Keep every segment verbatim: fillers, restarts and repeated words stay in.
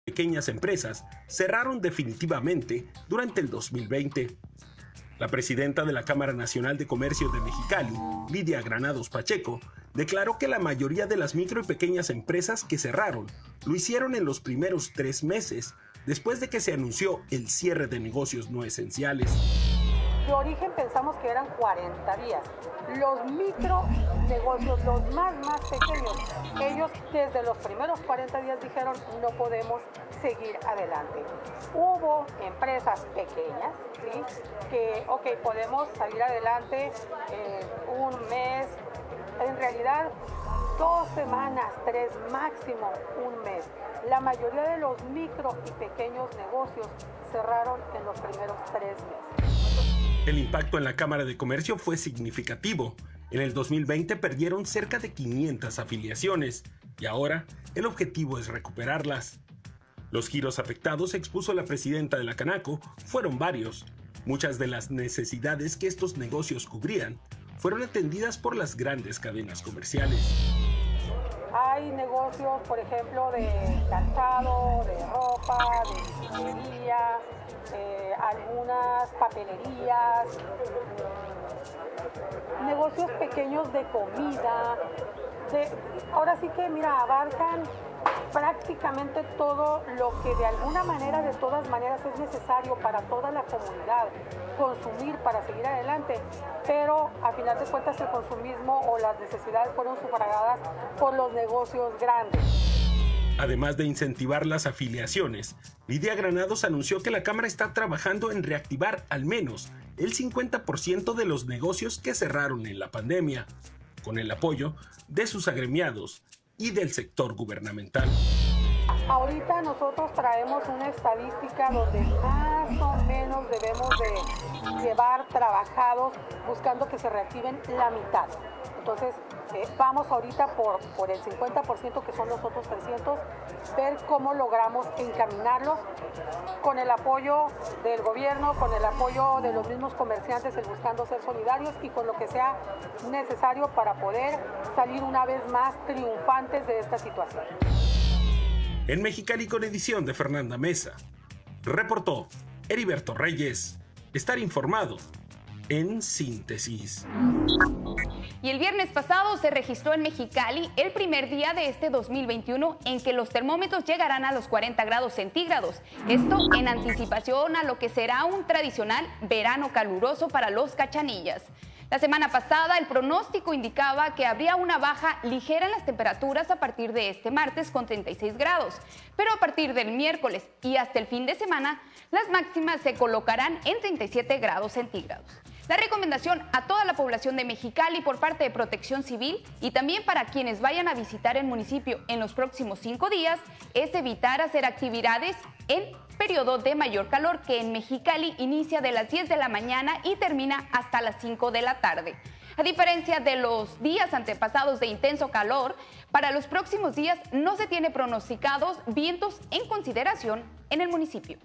pequeñas empresas cerraron definitivamente durante el dos mil veinte. La presidenta de la Cámara Nacional de Comercio de Mexicali, Lidia Granados Pacheco, declaró que la mayoría de las micro y pequeñas empresas que cerraron lo hicieron en los primeros tres meses, después de que se anunció el cierre de negocios no esenciales. De origen pensamos que eran cuarenta días. Los micro negocios, los más, más pequeños, ellos desde los primeros cuarenta días dijeron no podemos seguir adelante. Hubo empresas pequeñas, ¿sí? Que, ok, podemos salir adelante eh, un mes, en realidad dos semanas, tres, máximo un mes. La mayoría de los micro y pequeños negocios cerraron en los primeros tres meses. El impacto en la Cámara de Comercio fue significativo. En el dos mil veinte perdieron cerca de quinientas afiliaciones y ahora el objetivo es recuperarlas. Los giros afectados, expuso la presidenta de la Canaco, fueron varios. Muchas de las necesidades que estos negocios cubrían fueron atendidas por las grandes cadenas comerciales. Hay negocios, por ejemplo, de calzado, de ropa, de joyería, eh, algunas papelerías, negocios pequeños de comida. De, ahora sí que, mira, abarcan prácticamente todo lo que de alguna manera, de todas maneras, es necesario para toda la comunidad consumir para seguir adelante, pero a final de cuentas el consumismo o las necesidades fueron sufragadas por los negocios grandes. Además de incentivar las afiliaciones, Lidia Granados anunció que la Cámara está trabajando en reactivar al menos el cincuenta por ciento de los negocios que cerraron en la pandemia, con el apoyo de sus agremiados y del sector gubernamental. Ahorita nosotros traemos una estadística donde más o menos debemos de llevar trabajados buscando que se reactiven la mitad. Entonces eh, vamos ahorita por, por el cincuenta por ciento que son los otros trescientos, ver cómo logramos encaminarlos con el apoyo del gobierno, con el apoyo de los mismos comerciantes, el buscando ser solidarios y con lo que sea necesario para poder salir una vez más triunfantes de esta situación. En Mexicali, con edición de Fernanda Mesa, reportó Heriberto Reyes. Estar informado en síntesis. Y el viernes pasado se registró en Mexicali el primer día de este dos mil veintiuno en que los termómetros llegarán a los cuarenta grados centígrados. Esto en anticipación a lo que será un tradicional verano caluroso para los Cachanillas. La semana pasada el pronóstico indicaba que habría una baja ligera en las temperaturas a partir de este martes con treinta y seis grados, pero a partir del miércoles y hasta el fin de semana las máximas se colocarán en treinta y siete grados centígrados. La recomendación a toda la población de Mexicali por parte de Protección Civil y también para quienes vayan a visitar el municipio en los próximos cinco días es evitar hacer actividades en periodo de mayor calor, que en Mexicali inicia de las diez de la mañana y termina hasta las cinco de la tarde. A diferencia de los días antepasados de intenso calor, para los próximos días no se tiene pronosticados vientos en consideración en el municipio.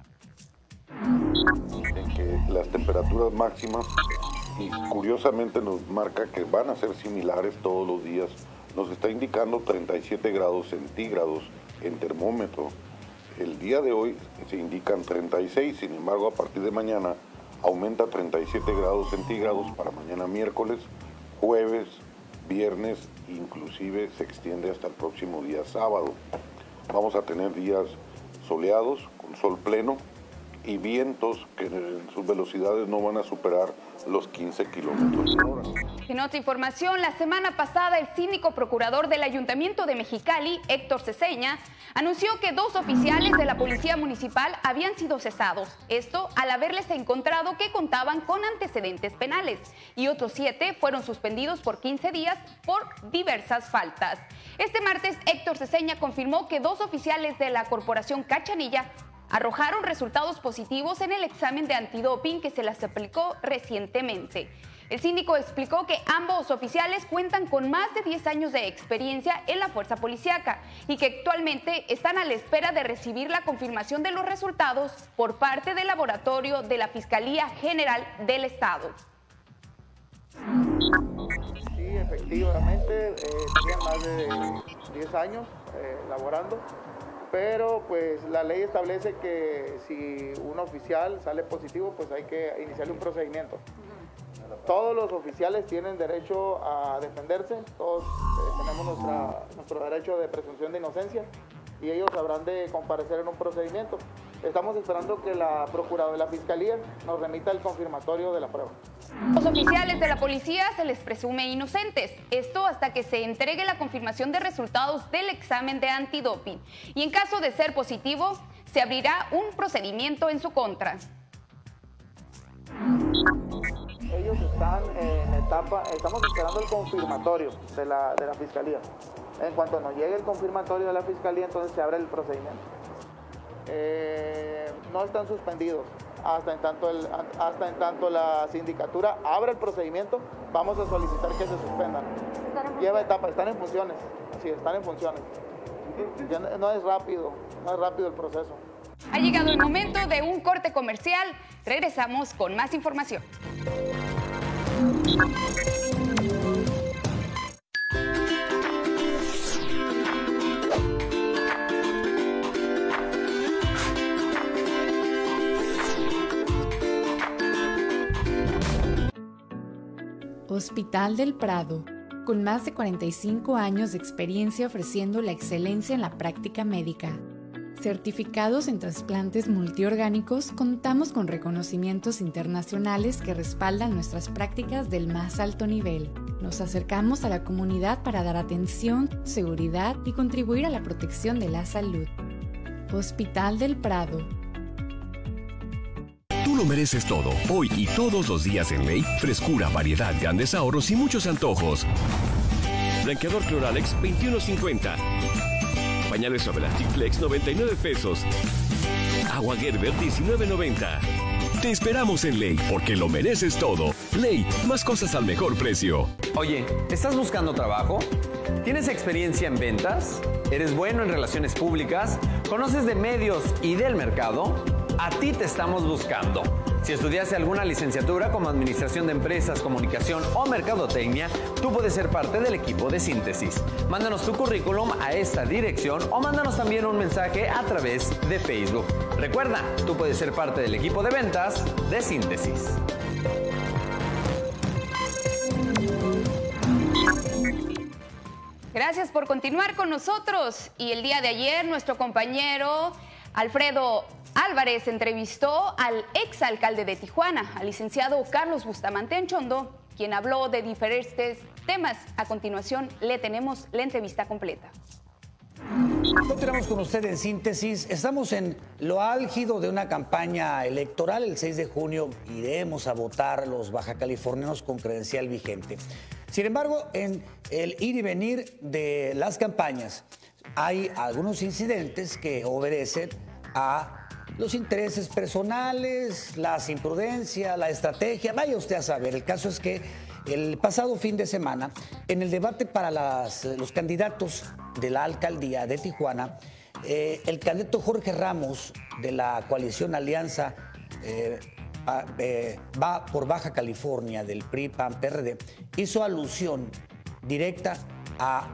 En que las temperaturas máximas, y curiosamente nos marca que van a ser similares todos los días, nos está indicando treinta y siete grados centígrados en termómetro. El día de hoy se indican treinta y seis, sin embargo a partir de mañana aumenta a treinta y siete grados centígrados para mañana miércoles, jueves, viernes, inclusive se extiende hasta el próximo día sábado. Vamos a tener días soleados, con sol pleno, y vientos que en sus velocidades no van a superar los quince kilómetros por hora. En otra información, la semana pasada el síndico procurador del Ayuntamiento de Mexicali, Héctor Ceseña, anunció que dos oficiales de la Policía Municipal habían sido cesados. Esto al haberles encontrado que contaban con antecedentes penales y otros siete fueron suspendidos por quince días por diversas faltas. Este martes, Héctor Ceseña confirmó que dos oficiales de la Corporación Cachanilla arrojaron resultados positivos en el examen de antidoping que se les aplicó recientemente. El síndico explicó que ambos oficiales cuentan con más de diez años de experiencia en la fuerza policíaca y que actualmente están a la espera de recibir la confirmación de los resultados por parte del laboratorio de la Fiscalía General del Estado. Sí, efectivamente, eh, tenían más de diez años eh, laborando. pero pues la ley establece que si un oficial sale positivo, pues hay que iniciarle un procedimiento. Todos los oficiales tienen derecho a defenderse, todos eh, tenemos nuestra, nuestro derecho de presunción de inocencia y ellos habrán de comparecer en un procedimiento. Estamos esperando que la Procuraduría de la Fiscalía nos remita el confirmatorio de la prueba. Los oficiales de la policía se les presume inocentes, esto hasta que se entregue la confirmación de resultados del examen de antidoping. Y en caso de ser positivo, se abrirá un procedimiento en su contra. Ellos están en etapa, estamos esperando el confirmatorio de la, de la Fiscalía. En cuanto nos llegue el confirmatorio de la Fiscalía, entonces se abre el procedimiento. Eh, no están suspendidos. Hasta en, tanto el, hasta en tanto la sindicatura abra el procedimiento, vamos a solicitar que se suspendan. Lleva etapa, están en funciones. Sí, están en funciones. Ya no es rápido, no es rápido el proceso. Ha llegado el momento de un corte comercial. Regresamos con más información. Hospital del Prado, con más de cuarenta y cinco años de experiencia ofreciendo la excelencia en la práctica médica. Certificados en trasplantes multiorgánicos, contamos con reconocimientos internacionales que respaldan nuestras prácticas del más alto nivel. Nos acercamos a la comunidad para dar atención, seguridad y contribuir a la protección de la salud. Hospital del Prado. Tú lo mereces todo. Hoy y todos los días en Ley, frescura, variedad, grandes ahorros y muchos antojos. Blanqueador Cloralex, veintiuno cincuenta. Pañales Elastic Flex, noventa y nueve pesos. Agua Gerber, diecinueve noventa. Te esperamos en Ley, porque lo mereces todo. Ley, más cosas al mejor precio. Oye, ¿estás buscando trabajo? ¿Tienes experiencia en ventas? ¿Eres bueno en relaciones públicas? ¿Conoces de medios y del mercado? A ti te estamos buscando. Si estudiaste alguna licenciatura como Administración de Empresas, Comunicación o Mercadotecnia, tú puedes ser parte del equipo de Síntesis. Mándanos tu currículum a esta dirección o mándanos también un mensaje a través de Facebook. Recuerda, tú puedes ser parte del equipo de ventas de Síntesis. Gracias por continuar con nosotros. Y el día de ayer, nuestro compañero Alfredo Álvarez entrevistó al exalcalde de Tijuana, al licenciado Carlos Bustamante Anchondo, quien habló de diferentes temas. A continuación, le tenemos la entrevista completa. Continuamos con usted en Síntesis. Estamos en lo álgido de una campaña electoral. El seis de junio iremos a votar los bajacalifornianos con credencial vigente. Sin embargo, en el ir y venir de las campañas hay algunos incidentes que obedecen a los intereses personales, las imprudencias, la estrategia. Vaya usted a saber. El caso es que el pasado fin de semana, en el debate para las, los candidatos de la alcaldía de Tijuana, eh, el candidato Jorge Ramos, de la coalición Alianza eh, a, eh, va por Baja California, del P R I, P A N, P R D, hizo alusión directa a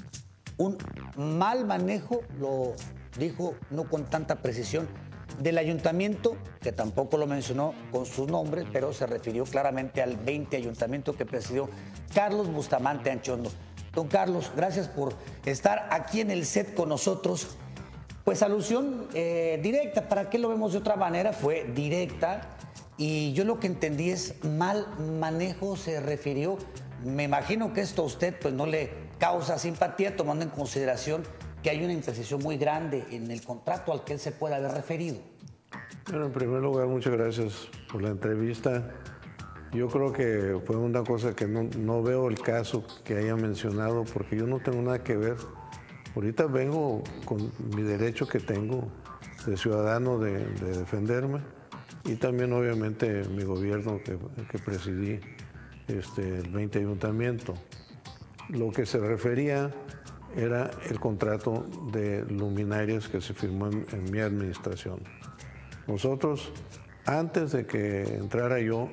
un mal manejo, lo dijo no con tanta precisión, del ayuntamiento, que tampoco lo mencionó con sus nombres, pero se refirió claramente al veinte ayuntamiento que presidió Carlos Bustamante Anchondo. Don Carlos, gracias por estar aquí en el set con nosotros. Pues alusión eh, directa, ¿para qué lo vemos de otra manera? Fue directa y yo lo que entendí es mal manejo, se refirió. Me imagino que esto a usted pues no le causa simpatía, tomando en consideración que hay una imprecisión muy grande en el contrato al que él se puede haber referido. Bueno, en primer lugar, muchas gracias por la entrevista. Yo creo que fue una cosa que no, no veo el caso que haya mencionado, porque yo no tengo nada que ver. Ahorita vengo con mi derecho que tengo de ciudadano de, de defenderme y también obviamente mi gobierno que, que presidí, este, el veinte ayuntamiento. Lo que se refería era el contrato de luminarias que se firmó en, en mi administración. Nosotros, antes de que entrara yo,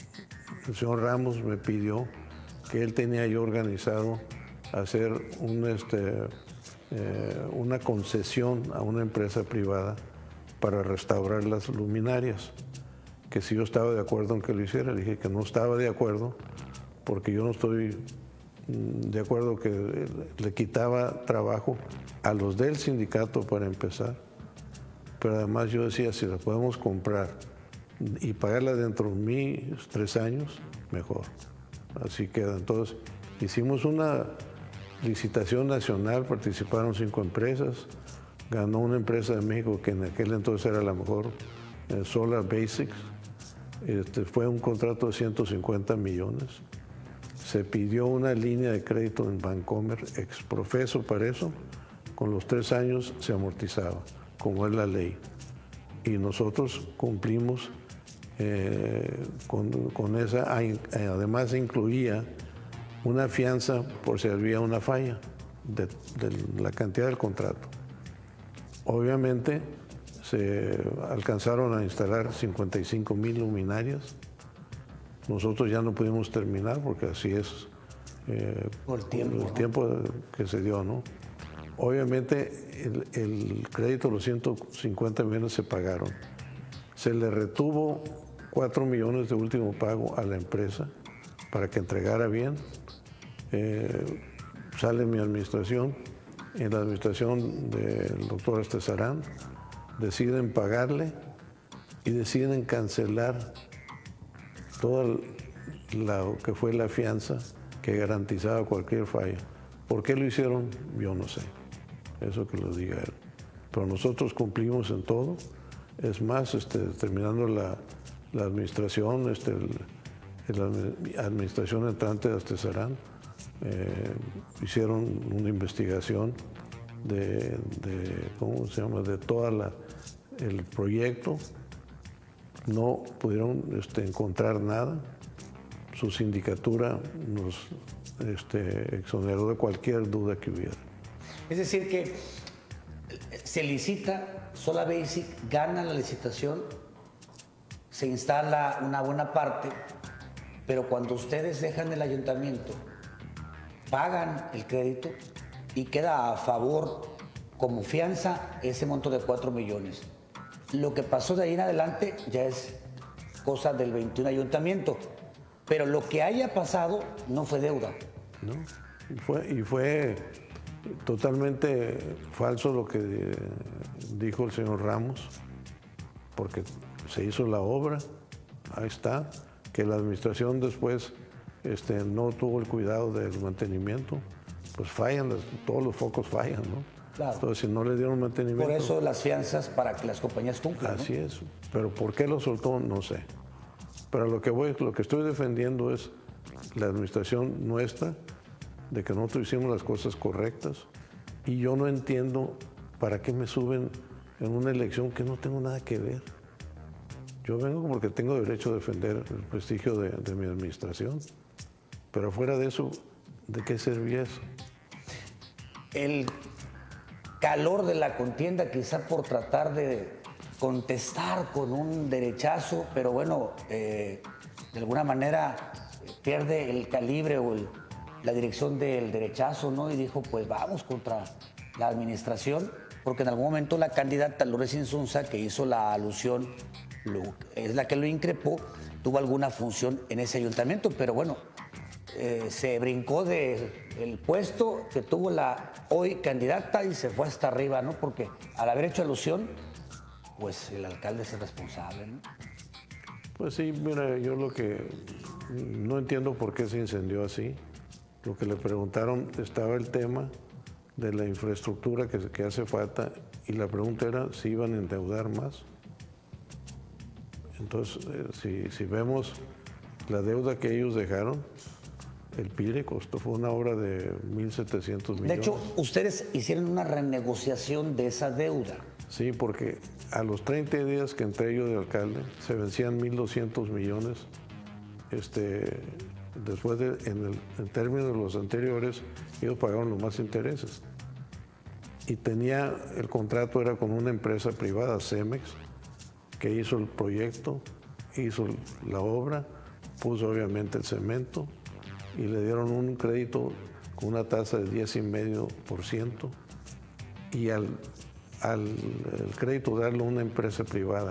el señor Ramos me pidió que él tenía yo organizado hacer un, este, eh, una concesión a una empresa privada para restaurar las luminarias, que si yo estaba de acuerdo en que lo hiciera. Le dije que no estaba de acuerdo porque yo no estoy de acuerdo que le quitaba trabajo a los del sindicato para empezar, pero además yo decía, si la podemos comprar y pagarla dentro de mis tres años, mejor. Así queda. Entonces hicimos una licitación nacional, participaron cinco empresas, ganó una empresa de México que en aquel entonces era la mejor, eh, Solar Basics. Este, fue un contrato de ciento cincuenta millones. Se pidió una línea de crédito en Bancomer exprofeso para eso. Con los tres años se amortizaba, como es la ley. Y nosotros cumplimos eh, con, con esa. Además incluía una fianza por si había una falla de, de la cantidad del contrato. Obviamente se alcanzaron a instalar cincuenta y cinco mil luminarias. Nosotros ya no pudimos terminar porque así es eh, por el tiempo, el ¿no? tiempo que se dio, ¿no? Obviamente el, el crédito, los ciento cincuenta millones se pagaron. Se le retuvo cuatro millones de último pago a la empresa para que entregara bien. Eh, sale mi administración, en la administración del doctor Estezarán, deciden pagarle y deciden cancelar todo lo que fue la fianza que garantizaba cualquier falla. ¿Por qué lo hicieron? Yo no sé. Eso que lo diga él. Pero nosotros cumplimos en todo. Es más, este, terminando la, la administración, este, el, la administración entrante de Estezarán, eh, hicieron una investigación de, de, ¿cómo se llama?, de todo el proyecto. No pudieron este, encontrar nada. Su sindicatura nos este, exoneró de cualquier duda que hubiera. Es decir, que se licita, Solar Basic gana la licitación, se instala una buena parte, pero cuando ustedes dejan el ayuntamiento, pagan el crédito y queda a favor como fianza ese monto de cuatro millones. Lo que pasó de ahí en adelante ya es cosa del veintiuno ayuntamiento, pero lo que haya pasado no fue deuda. No, y fue, y fue totalmente falso lo que dijo el señor Ramos, porque se hizo la obra, ahí está, que la administración después este, no tuvo el cuidado del mantenimiento, pues fallan, todos los focos fallan, ¿no? Claro. Entonces, si no le dieron mantenimiento... Por eso las fianzas para que las compañías cumplan, ¿no? Así es, pero ¿por qué lo soltó? No sé. Pero lo que, voy, lo que estoy defendiendo es la administración nuestra, de que nosotros hicimos las cosas correctas, y yo no entiendo para qué me suben en una elección que no tengo nada que ver. Yo vengo porque tengo derecho a defender el prestigio de, de mi administración, pero fuera de eso, ¿de qué servía eso? El calor de la contienda, quizá por tratar de contestar con un derechazo, pero bueno, eh, de alguna manera pierde el calibre o el, la dirección del derechazo, ¿no? Y dijo, pues vamos contra la administración, porque en algún momento la candidata Lourdes Insunza, que hizo la alusión, lo, es la que lo increpó, tuvo alguna función en ese ayuntamiento, pero bueno, eh, se brincó del puesto que tuvo la hoy candidata y se fue hasta arriba, ¿no? Porque al haber hecho alusión, pues el alcalde es el responsable, ¿no? Pues sí, mira, yo lo que no entiendo por qué se incendió así. Lo que le preguntaron, estaba el tema de la infraestructura que, que hace falta, y la pregunta era si iban a endeudar más. Entonces, eh, si, si vemos la deuda que ellos dejaron, el P I R E costó, fue una obra de mil setecientos millones. De hecho, ustedes hicieron una renegociación de esa deuda. Sí, porque a los treinta días que entré yo de alcalde, se vencían mil doscientos millones. Este, después, de, en, el, en términos de los anteriores, ellos pagaron los más intereses. Y tenía, el contrato era con una empresa privada, Cemex, que hizo el proyecto, hizo la obra, puso obviamente el cemento, y le dieron un crédito con una tasa de diez coma cinco por ciento y al, al el crédito darlo a una empresa privada,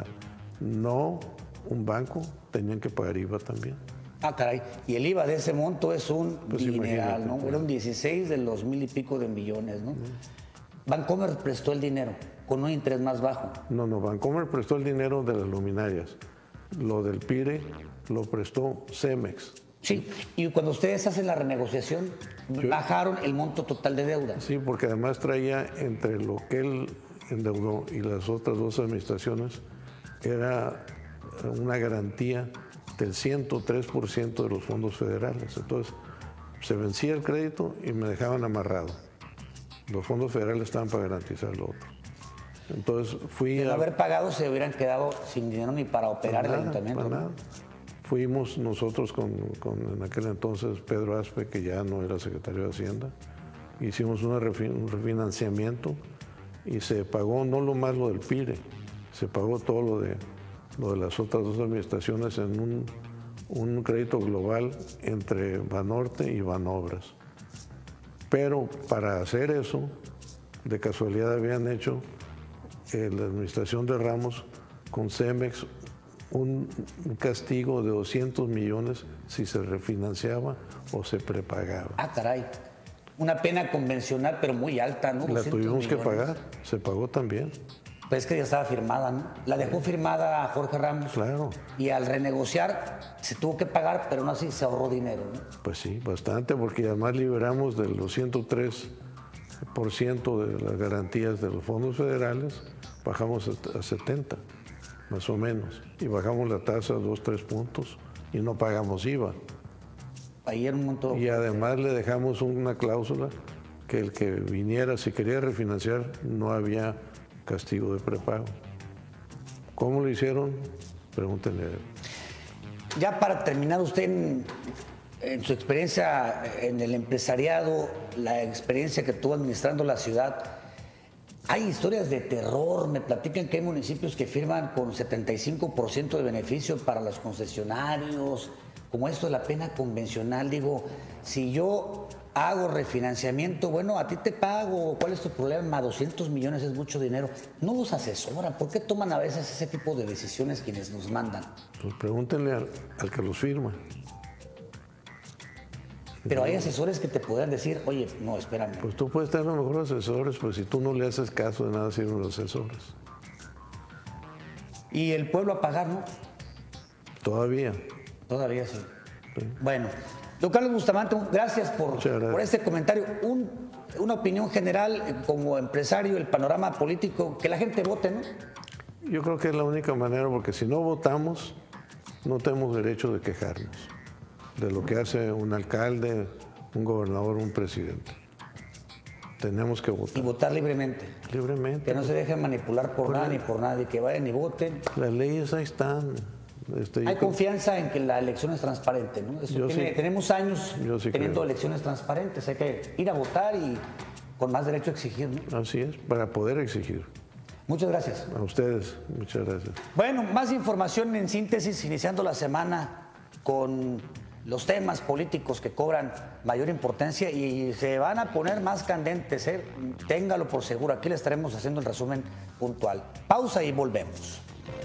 no un banco, tenían que pagar I V A también. Ah, caray. Y el I V A de ese monto es un Pues dineral, ¿no? imagínate. Era un dieciséis de los mil y pico de millones, ¿no? Bancomer prestó el dinero con un interés más bajo. No, no, Bancomer prestó el dinero de las luminarias. Lo del PIRE lo prestó Cemex. Sí, y cuando ustedes hacen la renegociación, Yo- bajaron el monto total de deuda. Sí, porque además traía entre lo que él endeudó y las otras dos administraciones, era una garantía del ciento tres por ciento de los fondos federales. Entonces, se vencía el crédito y me dejaban amarrado. Los fondos federales estaban para garantizar lo otro. Entonces, fui De no a... haber pagado, se hubieran quedado sin dinero ni para operar Para el nada, ayuntamiento. para ¿no? nada. Fuimos nosotros con, con, en aquel entonces, Pedro Aspe, que ya no era secretario de Hacienda, hicimos una refi- un refinanciamiento y se pagó no lo más lo del PIRE, se pagó todo lo de, lo de las otras dos administraciones en un, un crédito global entre Banorte y Banobras. Pero para hacer eso, de casualidad habían hecho eh, la administración de Ramos con Cemex un, un castigo de doscientos millones si se refinanciaba o se prepagaba. Ah, caray. Una pena convencional, pero muy alta, ¿no? La doscientos tuvimos que millones. pagar, se pagó también. Pues es que ya estaba firmada, ¿no? La dejó firmada a Jorge Ramos. Claro. Y al renegociar se tuvo que pagar, pero no así se ahorró dinero, ¿no? Pues sí, bastante, porque además liberamos de los ciento tres por ciento de las garantías de los fondos federales, bajamos a setenta, más o menos, y bajamos la tasa a dos, tres puntos y no pagamos I V A. Ahí era un montón. Y además le dejamos una cláusula que el que viniera, si quería refinanciar, no había castigo de prepago. ¿Cómo lo hicieron? Pregúntenle a él. Ya para terminar, usted en, en su experiencia en el empresariado, la experiencia que tuvo administrando la ciudad, hay historias de terror. Me platican que hay municipios que firman con setenta y cinco por ciento de beneficio para los concesionarios, como esto de la pena convencional. Digo, si yo hago refinanciamiento, bueno, a ti te pago, ¿cuál es tu problema? doscientos millones es mucho dinero. No los asesoran. ¿Por qué toman a veces ese tipo de decisiones quienes nos mandan? Pues pregúntenle al, al que los firma. Pero hay asesores que te podrán decir, oye, no, espérame. Pues tú puedes tener los mejores asesores, pues si tú no le haces caso, de nada sirven los asesores. Y el pueblo a pagar, ¿no? Todavía. Todavía sí. sí. Bueno, don Carlos Bustamante, gracias por, por este comentario. Un, una opinión general eh, como empresario, el panorama político, que la gente vote, ¿no? Yo creo que es la única manera, porque si no votamos, no tenemos derecho de quejarnos de lo que hace un alcalde, un gobernador, un presidente. Tenemos que votar. Y votar libremente. Libremente. Que no se dejen manipular por nada ni por nadie, que vayan y voten. Las leyes ahí están. Este, Hay confianza en que la elección es transparente, ¿no? Eso tiene, sí, tenemos años sí teniendo creo. elecciones transparentes. Hay que ir a votar y con más derecho a exigir, ¿no? Así es, para poder exigir. Muchas gracias. A ustedes, muchas gracias. Bueno, más información en síntesis, iniciando la semana con los temas políticos que cobran mayor importancia y se van a poner más candentes, ¿eh? Téngalo por seguro. Aquí le estaremos haciendo el resumen puntual. Pausa y volvemos.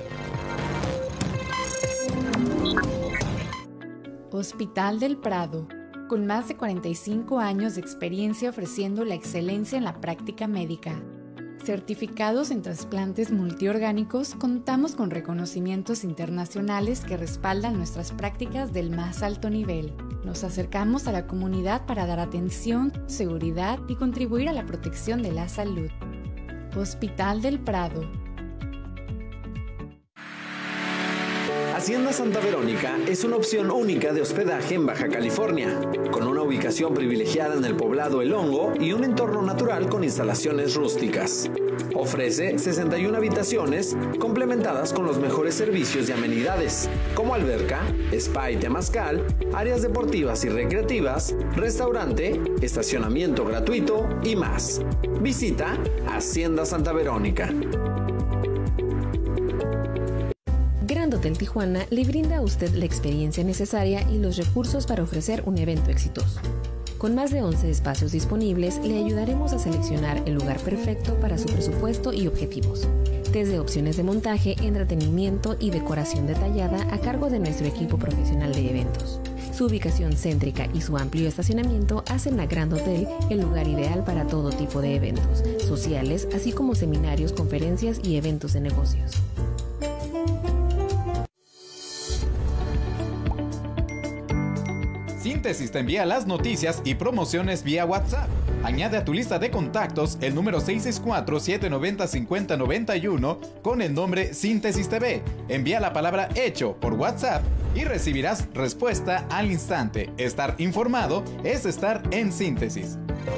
Hospital del Prado, con más de cuarenta y cinco años de experiencia ofreciendo la excelencia en la práctica médica. Certificados en trasplantes multiorgánicos, contamos con reconocimientos internacionales que respaldan nuestras prácticas del más alto nivel. Nos acercamos a la comunidad para dar atención, seguridad y contribuir a la protección de la salud. Hospital del Prado. Hacienda Santa Verónica es una opción única de hospedaje en Baja California, con una ubicación privilegiada en el poblado El Hongo y un entorno natural con instalaciones rústicas. Ofrece sesenta y una habitaciones complementadas con los mejores servicios y amenidades, como alberca, spa y temazcal, áreas deportivas y recreativas, restaurante, estacionamiento gratuito y más. Visita Hacienda Santa Verónica. Grand Hotel Tijuana le brinda a usted la experiencia necesaria y los recursos para ofrecer un evento exitoso. Con más de once espacios disponibles, le ayudaremos a seleccionar el lugar perfecto para su presupuesto y objetivos. Desde opciones de montaje, entretenimiento y decoración detallada a cargo de nuestro equipo profesional de eventos. Su ubicación céntrica y su amplio estacionamiento hacen a Grand Hotel el lugar ideal para todo tipo de eventos sociales, así como seminarios, conferencias y eventos de negocios. Síntesis te envía las noticias y promociones vía WhatsApp. Añade a tu lista de contactos el número seis seis cuatro, siete nueve cero, cinco cero nueve uno con el nombre Síntesis T V. Envía la palabra hecho por WhatsApp y recibirás respuesta al instante. Estar informado es estar en síntesis.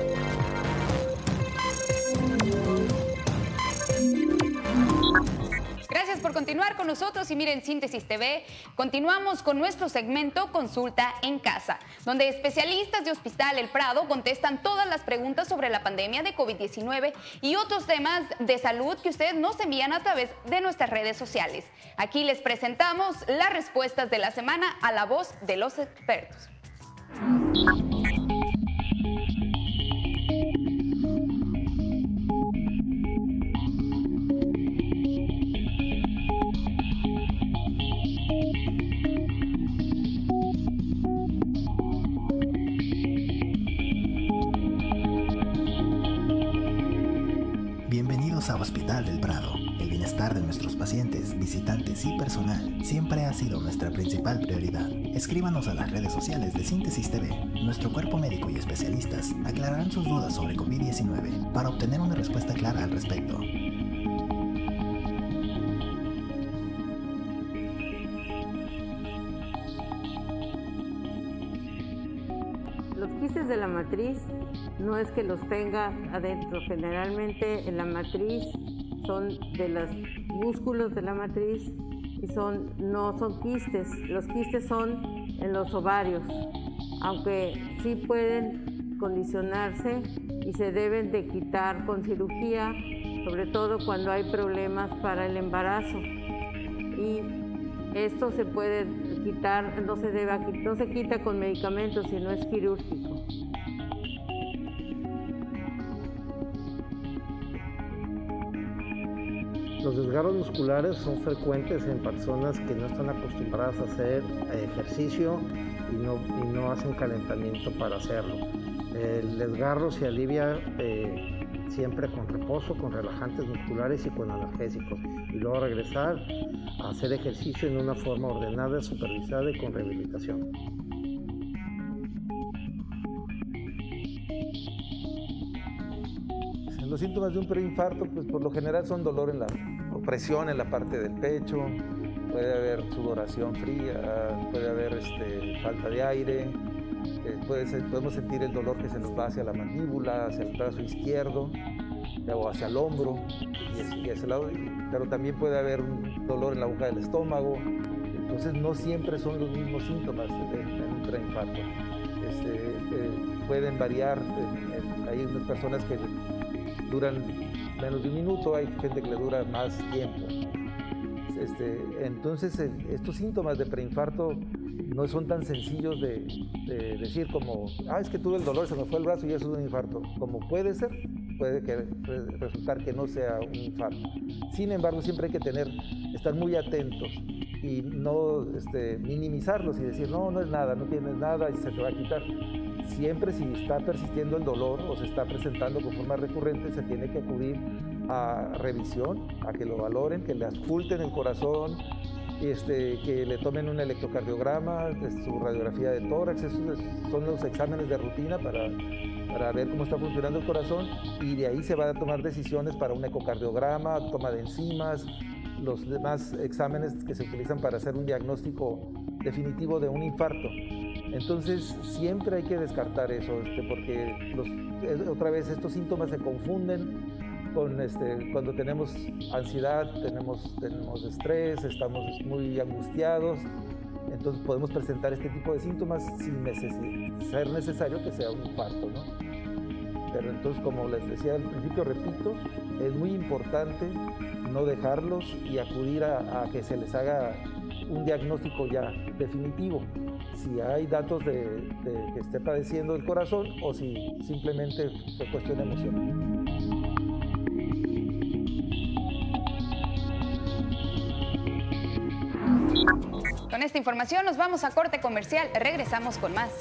Gracias por continuar con nosotros y miren Síntesis T V. Continuamos con nuestro segmento Consulta en Casa, donde especialistas de Hospital El Prado contestan todas las preguntas sobre la pandemia de COVID diecinueve y otros temas de salud que ustedes nos envían a través de nuestras redes sociales. Aquí les presentamos las respuestas de la semana a la voz de los expertos. Bienvenidos a Hospital del Prado. El bienestar de nuestros pacientes, visitantes y personal siempre ha sido nuestra principal prioridad. Escríbanos a las redes sociales de Síntesis T V. Nuestro cuerpo médico y especialistas aclararán sus dudas sobre COVID diecinueve para obtener una respuesta clara al respecto. Los quistes de la matriz no es que los tenga adentro, generalmente en la matriz son de los músculos de la matriz y son, no son quistes, los quistes son en los ovarios, aunque sí pueden condicionarse y se deben de quitar con cirugía, sobre todo cuando hay problemas para el embarazo. Y esto se puede quitar, no se, debe, no se quita con medicamentos, sino es quirúrgico. Los desgarros musculares son frecuentes en personas que no están acostumbradas a hacer ejercicio y no, y no hacen calentamiento para hacerlo. El desgarro se alivia eh, siempre con reposo, con relajantes musculares y con analgésicos. Y luego regresar a hacer ejercicio en una forma ordenada, supervisada y con rehabilitación. Los síntomas de un preinfarto, pues por lo general son dolor en la opresión en la parte del pecho, puede haber sudoración fría, puede haber este, falta de aire, eh, puede ser, podemos sentir el dolor que se nos va hacia la mandíbula, hacia el brazo izquierdo o hacia el hombro, y, y ese lado, pero también puede haber un dolor en la boca del estómago. Entonces no siempre son los mismos síntomas en un preinfarto. Este, eh, pueden variar, eh, eh, hay unas personas que duran menos de un minuto, hay gente que le dura más tiempo. Este, entonces, estos síntomas de preinfarto no son tan sencillos de, de decir como, ah, es que tuve el dolor, se me fue el brazo y eso es un infarto. Como puede ser, puede que, resultar que no sea un infarto. Sin embargo, siempre hay que tener, estar muy atentos y no este, minimizarlos y decir, no, no es nada, no tienes nada y se te va a quitar. Siempre si está persistiendo el dolor o se está presentando con forma recurrente, se tiene que acudir a revisión, a que lo valoren, que le ausculten el corazón, este, que le tomen un electrocardiograma, su radiografía de tórax. Esos son los exámenes de rutina para, para ver cómo está funcionando el corazón, y de ahí se van a tomar decisiones para un ecocardiograma, toma de enzimas, los demás exámenes que se utilizan para hacer un diagnóstico definitivo de un infarto. Entonces siempre hay que descartar eso, este, porque los, otra vez estos síntomas se confunden con este, cuando tenemos ansiedad, tenemos, tenemos estrés, estamos muy angustiados, entonces podemos presentar este tipo de síntomas sin neces ser necesario que sea un infarto, ¿no? Pero entonces, como les decía al principio, repito, es muy importante no dejarlos y acudir a, a que se les haga un diagnóstico ya definitivo. si hay datos de, de que esté padeciendo el corazón o si simplemente fue cuestión emocional. Con esta información nos vamos a corte comercial. Regresamos con más.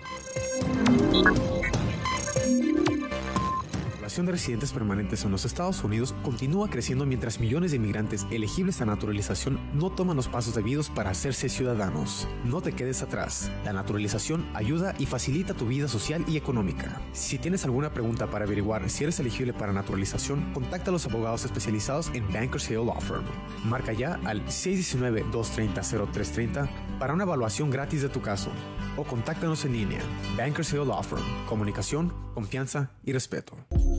La población de residentes permanentes en los Estados Unidos continúa creciendo mientras millones de inmigrantes elegibles a naturalización no toman los pasos debidos para hacerse ciudadanos. No te quedes atrás. La naturalización ayuda y facilita tu vida social y económica. Si tienes alguna pregunta para averiguar si eres elegible para naturalización, contacta a los abogados especializados en Bankers Hill Law Firm. Marca ya al seis uno nueve, dos tres cero, cero tres tres cero para una evaluación gratis de tu caso o contáctanos en línea. Bankers Hill Law Firm. Comunicación, confianza y respeto.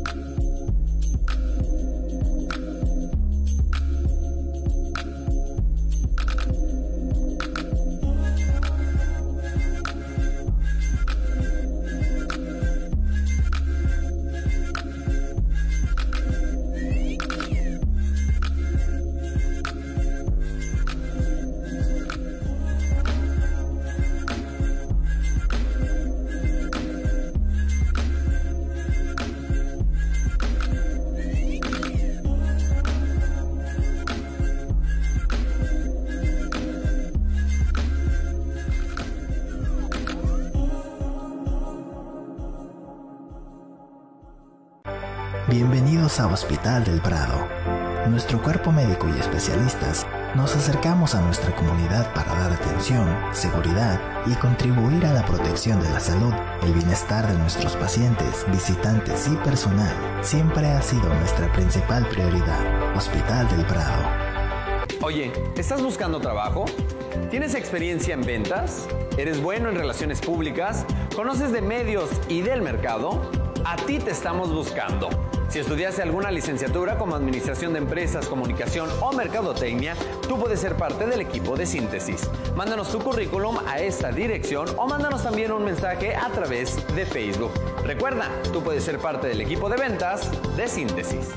Bienvenidos a Hospital del Prado. Nuestro cuerpo médico y especialistas nos acercamos a nuestra comunidad para dar atención, seguridad y contribuir a la protección de la salud. El bienestar de nuestros pacientes, visitantes y personal siempre ha sido nuestra principal prioridad. Hospital del Prado. Oye, ¿estás buscando trabajo? ¿Tienes experiencia en ventas? ¿Eres bueno en relaciones públicas? ¿Conoces de medios y del mercado? A ti te estamos buscando. Si estudiaste alguna licenciatura como Administración de Empresas, Comunicación o Mercadotecnia, tú puedes ser parte del equipo de Síntesis. Mándanos tu currículum a esta dirección o mándanos también un mensaje a través de Facebook. Recuerda, tú puedes ser parte del equipo de ventas de Síntesis.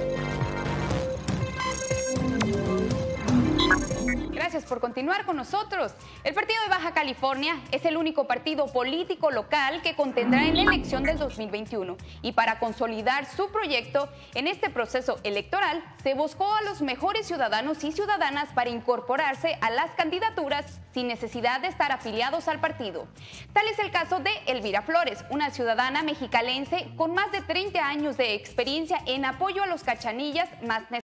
Gracias por continuar con nosotros. El Partido de Baja California es el único partido político local que contendrá en la elección del dos mil veintiuno. Y para consolidar su proyecto en este proceso electoral, se buscó a los mejores ciudadanos y ciudadanas para incorporarse a las candidaturas sin necesidad de estar afiliados al partido. Tal es el caso de Elvira Flores, una ciudadana mexicalense con más de treinta años de experiencia en apoyo a los cachanillas más necesitados.